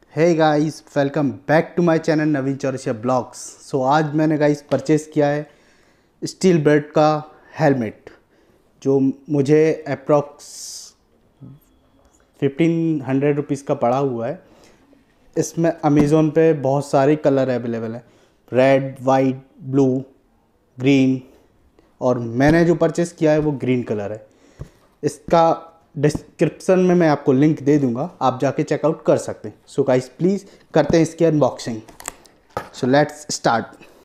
Hey guys, welcome back to my channel Naveen Chaurasia vlogs. So आज मैंने guys purchase किया है स्टील ब्रेड का हेलमेट, जो मुझे अप्रॉक्स 1500 रुपीज़ का पड़ा हुआ है। इसमें अमेज़ोन पे बहुत सारे कलर अवेलेबल हैं, रेड, वाइट, ब्लू, ग्रीन, और मैंने जो परचेज़ किया है वो ग्रीन कलर है। इसका डिस्क्रिप्शन में मैं आपको लिंक दे दूंगा, आप जाके चेकआउट कर सकते हैं। सो गाइस प्लीज़ करते हैं इसकी अनबॉक्सिंग। So let's start.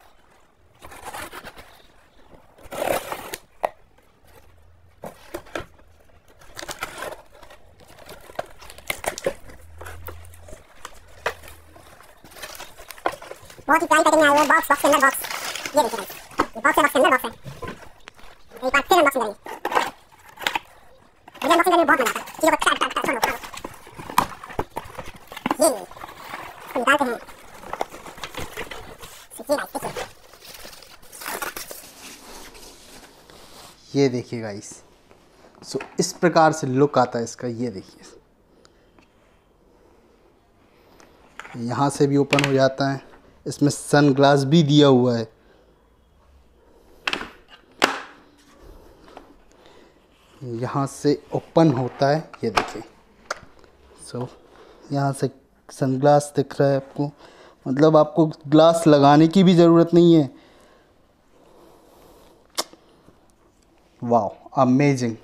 बहुत ही प्यारी पैकिंग में आया हुआ है। बॉक्स के अंदर बॉक्स, ये देखिए ये बॉक्स है, बॉक्स के अंदर बॉक्स है। एक बार फिर अनबॉक्सिंग करिए। मुझे अनबॉक्सिंग करने में बहुत मजा आता है, चीज़ों को टाइट टाइट छोड़ो। ये निकालते हैं। ये देखिए गाइस, सो इस प्रकार से लुक आता है इसका। ये देखिए, यहाँ से भी ओपन हो जाता है। इसमें सनग्लास भी दिया हुआ है। यहाँ से ओपन होता है, ये देखिए। सो यहाँ से सनग्लास दिख रहा है आपको, मतलब आपको ग्लास लगाने की भी ज़रूरत नहीं है। Wow, amazing.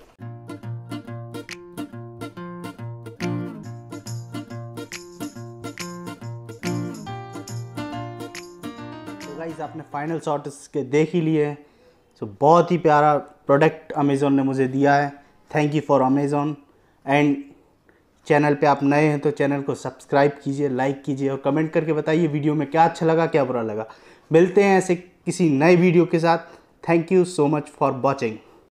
तो गाइस, आपने फाइनल शॉट इसके देख ही लिए हैं। सो बहुत ही प्यारा प्रोडक्ट अमेज़ॉन ने मुझे दिया है। Thank you for Amazon. And channel पे आप नए हैं तो चैनल को सब्सक्राइब कीजिए, लाइक कीजिए और कमेंट करके बताइए वीडियो में क्या अच्छा लगा, क्या बुरा लगा। मिलते हैं ऐसे किसी नए वीडियो के साथ। Thank you so much for watching.